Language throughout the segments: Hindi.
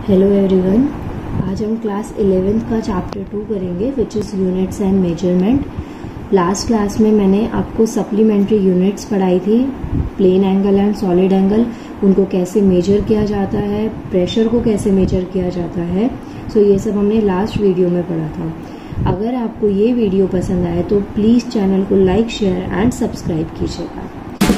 हेलो एवरीवन, आज हम क्लास 11th का चैप्टर 2 करेंगे which is units and measurement. Last class में मैंने आपको सप्लीमेंट्री यूनिट्स पढ़ाई थी, plane angle and solid angle, उनको कैसे मेजर किया जाता है, प्रेशर को कैसे मेजर किया जाता है। सो ये सब हमने लास्ट वीडियो में पढ़ा था। अगर आपको ये वीडियो पसंद आए तो प्लीज़ चैनल को लाइक, शेयर एंड सब्सक्राइब कीजिएगा।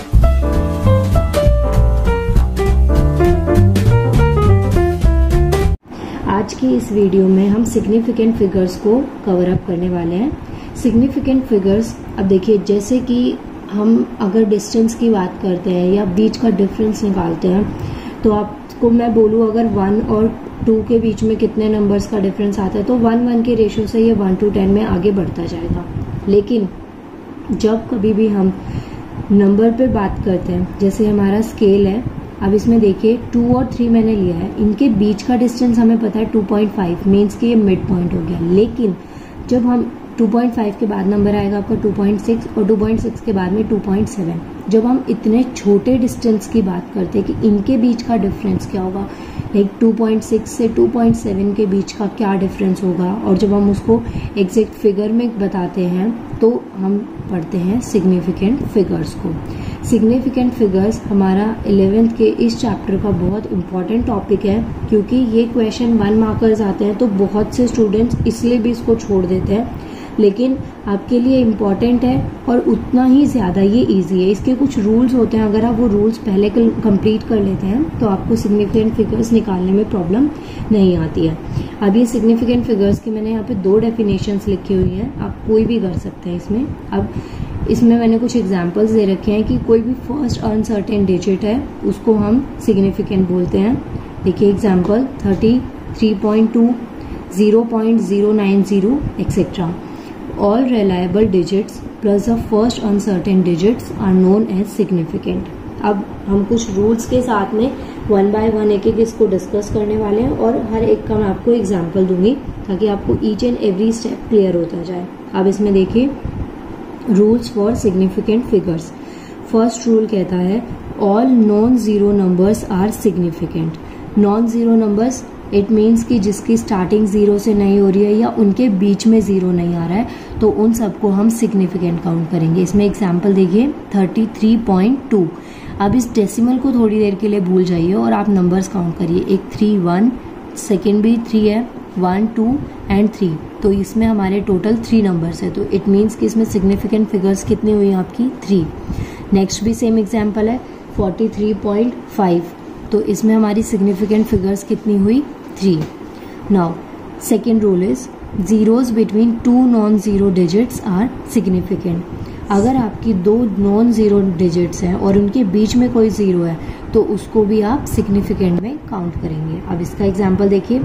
आज की इस वीडियो में हम सिग्निफिकेंट फिगर्स को कवर अप करने वाले हैं। सिग्निफिकेंट फिगर्स, अब देखिए, जैसे कि हम अगर डिस्टेंस की बात करते हैं या बीच का डिफरेंस निकालते हैं, तो आपको मैं बोलूँ अगर 1 और 2 के बीच में कितने नंबर्स का डिफरेंस आता है, तो 1 के रेशियो से ये 1 to 10 में आगे बढ़ता जाएगा। लेकिन जब कभी भी हम नंबर पे बात करते हैं, जैसे हमारा स्केल है, अब इसमें देखिए 2 और 3 मैंने लिया है, इनके बीच का डिस्टेंस हमें पता है 2.5, मीन्स कि ये मिड पॉइंट हो गया। लेकिन जब हम 2.5 के बाद नंबर आएगा आपका 2.6 और 2.6 के बाद में 2.7। जब हम इतने छोटे डिस्टेंस की बात करते हैं कि इनके बीच का डिफरेंस क्या होगा, लाइक 2.6 से 2.7 के बीच का क्या डिफरेंस होगा, और जब हम उसको एग्जैक्ट फिगर में बताते हैं तो हम पढ़ते हैं सिग्निफिकेंट फिगर्स को। सिग्निफिकेंट फिगर्स हमारा 11th के इस चैप्टर का बहुत इंपॉर्टेंट टॉपिक है, क्योंकि ये क्वेश्चन 1 मार्कर्स आते हैं तो बहुत से स्टूडेंट्स इसलिए भी इसको छोड़ देते हैं, लेकिन आपके लिए इम्पॉर्टेंट है और उतना ही ज़्यादा ये इजी है। इसके कुछ रूल्स होते हैं, अगर आप वो रूल्स पहले कंप्लीट कर लेते हैं तो आपको सिग्निफिकेंट फिगर्स निकालने में प्रॉब्लम नहीं आती है। अब ये सिग्निफिकेंट फिगर्स की मैंने यहाँ पे 2 डेफिनेशंस लिखी हुई हैं, आप कोई भी कर सकते हैं इसमें। अब इसमें मैंने कुछ एग्जाम्पल्स दे रखे हैं कि कोई भी फर्स्ट अनसर्टेन डिजिट है उसको हम सिग्निफिकेंट बोलते हैं। देखिए example 33.2, 0.090 etcetera. All reliable digits plus the first uncertain digits are known as significant। अब हम कुछ रूल्स के साथ में 1 by 1 एक इसको डिस्कस करने वाले हैं और हर एक का मैं आपको एग्जाम्पल दूंगी ताकि आपको each and every step clear होता जाए। अब इसमें देखिए rules for significant figures. First rule कहता है all non zero numbers are significant. Non zero numbers it means कि जिसकी स्टार्टिंग 0 से नहीं हो रही है या उनके बीच में 0 नहीं आ रहा है, तो उन सबको हम सिग्निफिकेंट काउंट करेंगे। इसमें एग्जाम्पल देखिए 33.2। अब इस डेसिमल को थोड़ी देर के लिए भूल जाइए और आप नंबर्स काउंट करिए। एक 3 1, सेकेंड भी 3 है, 1 2 एंड 3, तो इसमें हमारे टोटल 3 नंबर्स है, तो इट मीन्स कि इसमें सिग्निफिकेंट फिगर्स कितनी हुई आपकी 3। नेक्स्ट भी सेम एग्जाम्पल है 43.5, तो इसमें हमारी सिग्निफिकेंट फिगर्स कितनी हुई 3। Now second rule is zeros between 2 non zero digits are significant. अगर आपकी 2 नॉन जीरो डिजिट्स हैं और उनके बीच में कोई 0 है तो उसको भी आप सिग्निफिकेंट में काउंट करेंगे। अब इसका एग्जांपल देखिए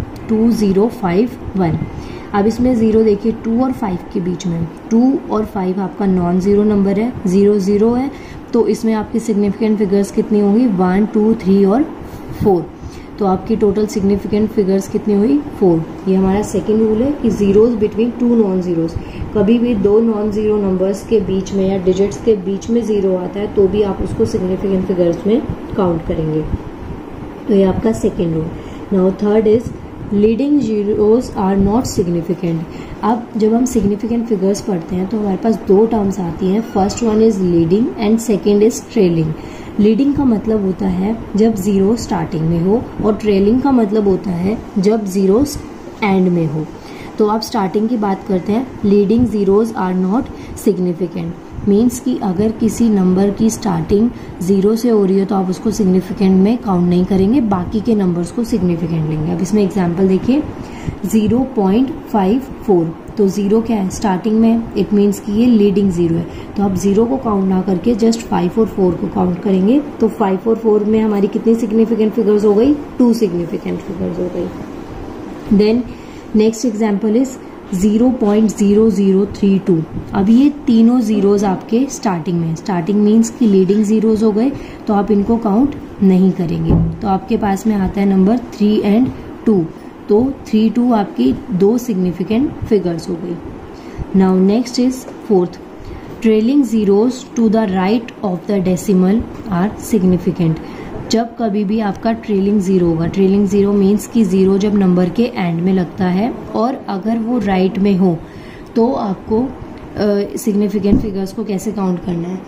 2051। अब इसमें 0 देखिए 2 और 5 के बीच में, 2 और 5 आपका नॉन जीरो नंबर है, 0 0 है, तो इसमें आपकी सिग्निफिकेंट फिगर्स कितनी होंगी 1 2 3 और 4, तो आपकी टोटल सिग्निफिकेंट फिगर्स कितनी हुई 4। ये हमारा सेकंड रूल है कि जीरोज बिटवीन 2 नॉन जीरोज, कभी भी 2 नॉन जीरो नंबर्स के बीच में या डिजिट्स के बीच में 0 आता है तो भी आप उसको सिग्निफिकेंट फिगर्स में काउंट करेंगे, तो ये आपका second rule. Now third is leading zeros are not significant. अब जब हम सिग्निफिकेंट फिगर्स पढ़ते हैं तो हमारे पास 2 टर्म्स आती हैं। First one is leading and second is trailing. Leading का मतलब होता है जब 0 स्टार्टिंग में हो, और ट्रेलिंग का मतलब होता है जब 0 एंड में हो। तो आप स्टार्टिंग की बात करते हैं, leading zeros are not significant, means कि अगर किसी नंबर की स्टार्टिंग 0 से हो रही है तो आप उसको सिग्निफिकेंट में काउंट नहीं करेंगे, बाकी के नंबर्स को सिग्निफिकेंट लेंगे। अब इसमें एग्जांपल देखिए 0.54, तो 0 क्या है स्टार्टिंग में, इट मीन्स कि ये लीडिंग 0 है, तो आप 0 को काउंट ना करके जस्ट 5 और 4 को काउंट करेंगे, तो 5 और 4 में हमारी कितनी सिग्निफिकेंट फिगर्स हो गई 2 सिग्निफिकेंट फिगर्स हो गई। Then next example is 0.0032। अब ये तीनों जीरोज आपके स्टार्टिंग में, स्टार्टिंग मीन्स कि लीडिंग जीरोज हो गए, तो आप इनको काउंट नहीं करेंगे, तो आपके पास में आता है नंबर 3 and 2, तो 3 2 आपकी 2 सिग्निफिकेंट फिगर्स हो गई। Now next is fourth, trailing zeros to the right of the decimal are significant. जब कभी भी आपका ट्रेलिंग ज़ीरो होगा, ट्रेलिंग ज़ीरो मीन्स कि ज़ीरो जब नंबर के एंड में लगता है और अगर वो राइट में हो तो आपको सिग्निफिकेंट फिगर्स को कैसे काउंट करना है,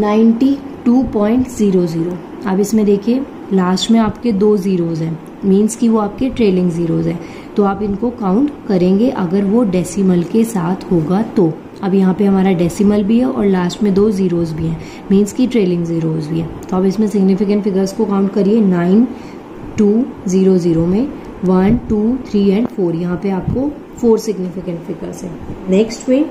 92.00। अब इसमें देखिए लास्ट में आपके 2 ज़ीरोज़ हैं, मीन्स कि वो आपके ट्रेलिंग ज़ीरोज़ हैं, तो आप इनको काउंट करेंगे अगर वो डेसिमल के साथ होगा तो। अब यहाँ पे हमारा डेसिमल भी है और लास्ट में 2 ज़ीरोज़ भी हैं, मीन्स कि ट्रेलिंग ज़ीरोज़ भी है। तो अब इसमें सिग्निफिकेंट फिगर्स को काउंट करिए, 9200 में 1, 2, 3 एंड 4, यहाँ पे आपको 4 सिग्निफिकेंट फिगर्स हैं। नेक्स्ट में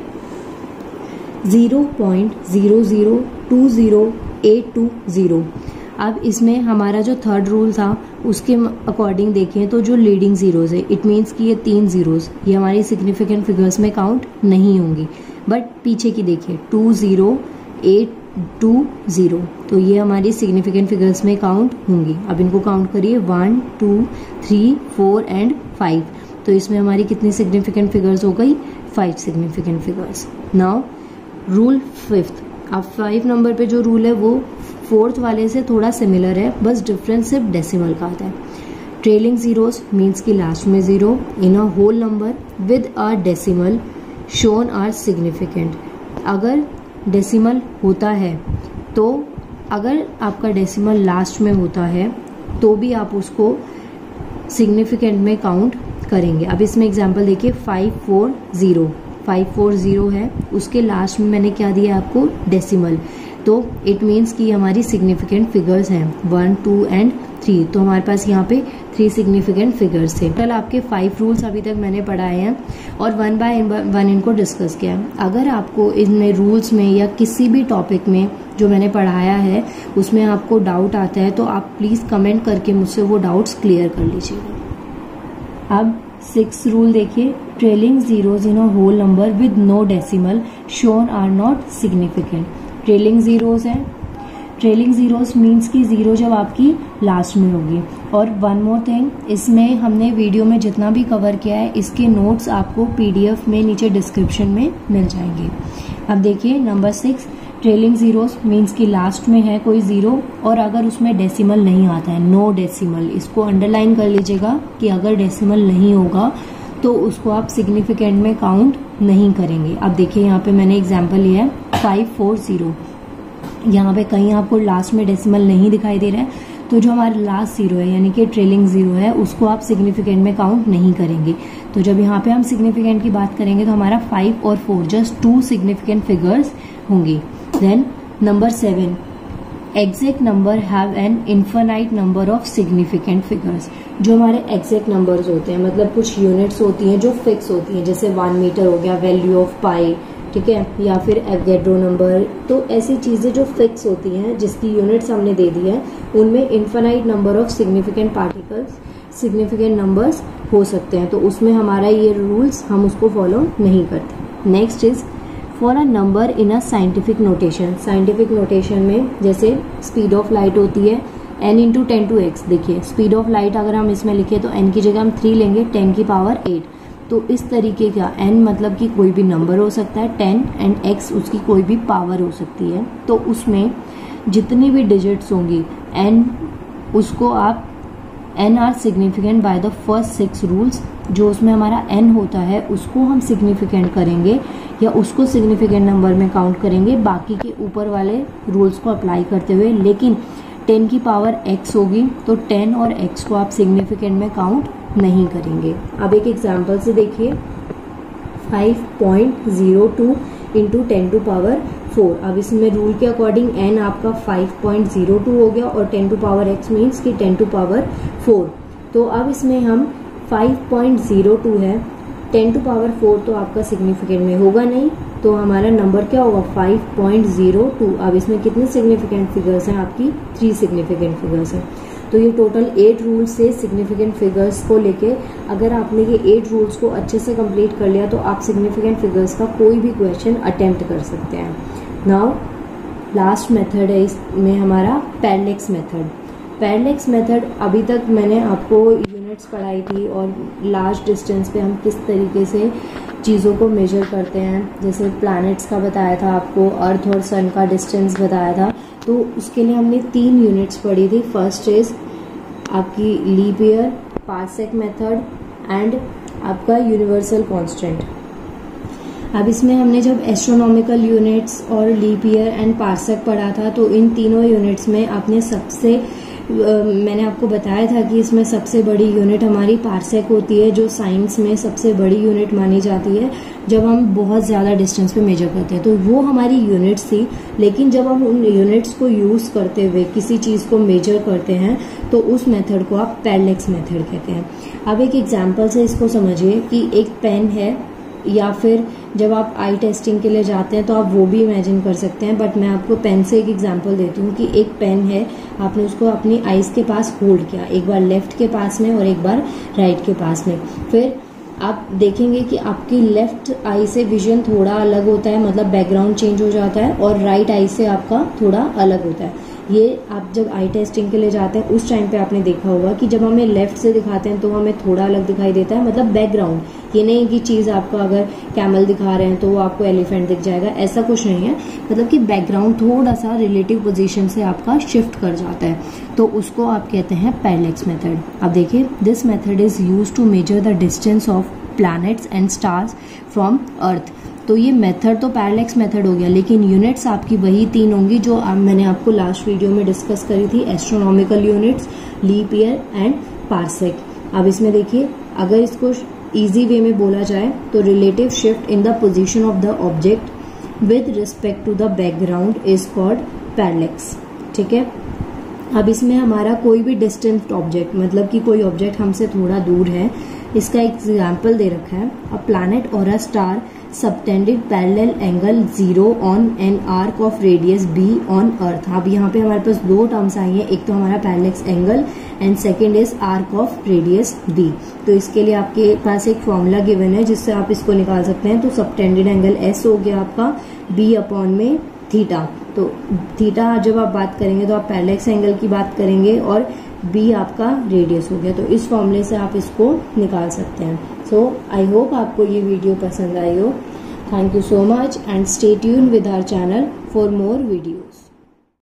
0.0020820। अब इसमें हमारा जो थर्ड रूल था उसके अकॉर्डिंग देखें तो जो लीडिंग ज़ीरोज़ है, इट मीन्स कि ये 3 ज़ीरोज़ ये हमारी सिग्निफिकेंट फिगर्स में काउंट नहीं होंगी, बट पीछे की देखिए 20820, तो ये हमारी सिग्निफिकेंट फिगर्स में काउंट होंगी। अब इनको काउंट करिए 1, 2, 3, 4 एंड 5, तो इसमें हमारी कितनी सिग्निफिकेंट फिगर्स हो गई, 5 सिग्निफिकेंट फिगर्स। Now rule 5। अब 5 नंबर पे जो रूल है वो 4th वाले से थोड़ा सिमिलर है, बस डिफरेंस सिर्फ डेसिमल का आता है। ट्रेलिंग ज़ीरोज़ मीन्स कि लास्ट में 0 in a whole number with a decimal shown are significant. अगर डेसिमल होता है तो अगर आपका डेसिमल लास्ट में होता है तो भी आप उसको सिग्निफिकेंट में काउंट करेंगे। अब इसमें एग्जांपल देखिए 540 है, उसके लास्ट में मैंने क्या दिया आपको, डेसिमल, तो इट मीन्स कि हमारी सिग्निफिकेंट फिगर्स हैं 1, 2 एंड 3, तो हमारे पास यहाँ पे 3 सिग्निफिकेंट फिगर्स थे। टोटल आपके 5 रूल्स अभी तक मैंने पढ़ाए हैं और 1 बाय 1 इनको डिस्कस किया है। अगर आपको इनमें रूल्स में या किसी भी टॉपिक में जो मैंने पढ़ाया है उसमें आपको डाउट आता है तो आप प्लीज़ कमेंट करके मुझसे वो डाउट्स क्लियर कर लीजिएगा। अब 6 रूल देखिए, trailing zeros in a whole number with no decimal shown are not significant. Trailing zeros हैं, ट्रेलिंग ज़ीरोज़ मीन्स कि ज़ीरो जब आपकी लास्ट में होगी। और वन मोर थिंग, इसमें हमने वीडियो में जितना भी कवर किया है इसके नोट्स आपको PDF में नीचे डिस्क्रिप्शन में मिल जाएंगे। अब देखिए नंबर 6, ट्रेलिंग ज़ीरोज़ मीन्स कि लास्ट में है कोई ज़ीरो और अगर उसमें डेसिमल नहीं आता है, नो डेसिमल, इसको अंडरलाइन कर लीजिएगा कि अगर डेसिमल नहीं होगा तो उसको आप सिग्निफिकेंट में काउंट नहीं करेंगे। अब देखिए यहाँ पे मैंने एग्जांपल लिया है 540, यहाँ पे कहीं आपको लास्ट में डेसिमल नहीं दिखाई दे रहा है तो जो हमारा लास्ट ज़ीरो है यानी कि ट्रेलिंग ज़ीरो है उसको आप सिग्निफिकेंट में काउंट नहीं करेंगे। तो जब यहाँ पे हम सिग्निफिकेंट की बात करेंगे तो हमारा 5 और 4 जस्ट 2 सिग्निफिकेंट फिगर्स होंगी। Then number 7, exact number have an infinite number of significant figures. जो हमारे एग्जैक्ट नंबर्स होते हैं, मतलब कुछ यूनिट्स होती हैं जो फिक्स होती हैं, जैसे 1 मीटर हो गया, वैल्यू ऑफ पाई, ठीक है, या फिर एवोगैड्रो नंबर, तो ऐसी चीज़ें जो फिक्स होती हैं जिसकी यूनिट्स हमने दे दी है उनमें infinite number of significant particles, significant numbers हो सकते हैं, तो उसमें हमारा ये रूल्स हम उसको फॉलो नहीं करते। Next is for a number in a scientific notation. Scientific notation में जैसे स्पीड ऑफ लाइट होती है n × 10⁻⁸। देखिए स्पीड ऑफ लाइट अगर हम इसमें लिखे तो n की जगह हम 3 लेंगे, 10 की पावर 8। तो इस तरीके का n मतलब कि कोई भी नंबर हो सकता है 10 एंड x उसकी कोई भी पावर हो सकती है, तो उसमें जितनी भी डिजिट्स होंगी n उसको आप n are significant by the first 6 rules. जो उसमें हमारा n होता है उसको हम सिग्निफिकेंट करेंगे या उसको सिग्निफिकेंट नंबर में काउंट करेंगे बाकी के ऊपर वाले रूल्स को अप्लाई करते हुए। लेकिन 10 की पावर x होगी तो 10 और x को आप सिग्निफिकेंट में काउंट नहीं करेंगे। अब एक एग्जांपल से देखिए 5.02 × 10⁴। अब इसमें रूल के अकॉर्डिंग n आपका 5.02 हो गया और 10⁻x मीन्स कि 10⁴। तो अब इसमें हम 5.02 है, 10⁴ तो आपका सिग्निफिकेंट में होगा नहीं, तो हमारा नंबर क्या होगा 5.02। अब इसमें कितने सिग्निफिकेंट फिगर्स हैं, आपकी 3 सिग्निफिकेंट फिगर्स हैं। तो ये टोटल 8 रूल्स से सिग्निफिकेंट फिगर्स को लेके अगर आपने ये 8 रूल्स को अच्छे से कंप्लीट कर लिया तो आप सिग्निफिकेंट फिगर्स का कोई भी क्वेश्चन अटेम्प्ट कर सकते हैं। नाउ लास्ट मेथड है इसमें हमारा पैरेलैक्स मेथड। पैरेलैक्स मेथड अभी तक मैंने आपको यूनिट्स पढ़ाई थी और लार्ज डिस्टेंस पे हम किस तरीके से चीज़ों को मेजर करते हैं, जैसे प्लैनेट्स का बताया था आपको, अर्थ और सन का डिस्टेंस बताया था। तो उसके लिए हमने 3 यूनिट्स पढ़ी थी। फर्स्ट इज आपकी leap year, parsec method and आपका यूनिवर्सल कांस्टेंट। अब इसमें हमने जब एस्ट्रोनॉमिकल यूनिट्स और लीप ईयर एंड पार्सेक पढ़ा था, तो इन तीनों यूनिट्स में आपने मैंने आपको बताया था कि इसमें सबसे बड़ी यूनिट हमारी पार्सेक होती है, जो साइंस में सबसे बड़ी यूनिट मानी जाती है जब हम बहुत ज़्यादा डिस्टेंस पे मेजर करते हैं। तो वो हमारी यूनिट्स थी, लेकिन जब हम उन यूनिट्स को यूज़ करते हुए किसी चीज़ को मेजर करते हैं तो उस मेथड को आप पैरेलैक्स मेथड कहते हैं। अब एक एग्जाम्पल से इसको समझिए कि एक पेन है, या फिर जब आप आई टेस्टिंग के लिए जाते हैं तो आप वो भी इमेजिन कर सकते हैं, बट मैं आपको पेन से एक एग्जांपल देती हूँ कि एक पेन है, आपने उसको अपनी आईज के पास होल्ड किया, एक बार लेफ्ट के पास में और एक बार राइट के पास में। फिर आप देखेंगे कि आपकी लेफ्ट आई से विजन थोड़ा अलग होता है, मतलब बैकग्राउंड चेंज हो जाता है, और राइट आई से आपका थोड़ा अलग होता है। ये आप जब आई टेस्टिंग के लिए जाते हैं उस टाइम पे आपने देखा होगा कि जब हमें लेफ्ट से दिखाते हैं तो हमें थोड़ा अलग दिखाई देता है, मतलब बैकग्राउंड। ये नहीं कि चीज़ आपका अगर कैमल दिखा रहे हैं तो वो आपको एलिफेंट दिख जाएगा, ऐसा कुछ नहीं है। मतलब कि बैकग्राउंड थोड़ा सा रिलेटिव पोजीशन से आपका शिफ्ट कर जाता है, तो उसको आप कहते हैं पैरेलैक्स मेथड। अब देखिए, this method is used to measure the distance of planets and stars from earth. तो ये मेथड तो पैरेलैक्स मेथड हो गया, लेकिन यूनिट्स आपकी वही 3 होंगी जो मैंने आपको लास्ट वीडियो में डिस्कस करी थी, astronomical units, leap year and parsec. अब इसमें देखिए, अगर इसको इजी वे में बोला जाए तो relative shift in the position of the object with respect to the background is called parallax. ठीक है। अब इसमें हमारा कोई भी डिस्टेंट ऑब्जेक्ट, मतलब कि कोई ऑब्जेक्ट हमसे थोड़ा दूर है, इसका एग्जाम्पल दे रखा है, अ प्लैनेट और a star subtended parallel angle 0 on an arc of radius b on earth. अब यहाँ पे हमारे पास 2 टर्म्स आई हैं, एक तो हमारा parallax angle and second is arc of radius b। तो इसके लिए आपके पास एक फॉर्मूला गिवन है जिससे आप इसको निकाल सकते हैं। तो सबटेंडेड एंगल s हो गया आपका b अपॉन में थीटा। तो थीटा जब आप बात करेंगे तो आप पैरेलैक्स एंगल की बात करेंगे और b आपका रेडियस हो गया। तो इस फॉर्मूले से आप इसको निकाल सकते हैं। सो आई होप आपको ये वीडियो पसंद आई हो। Thank you so much and stay tune with our channel for more video.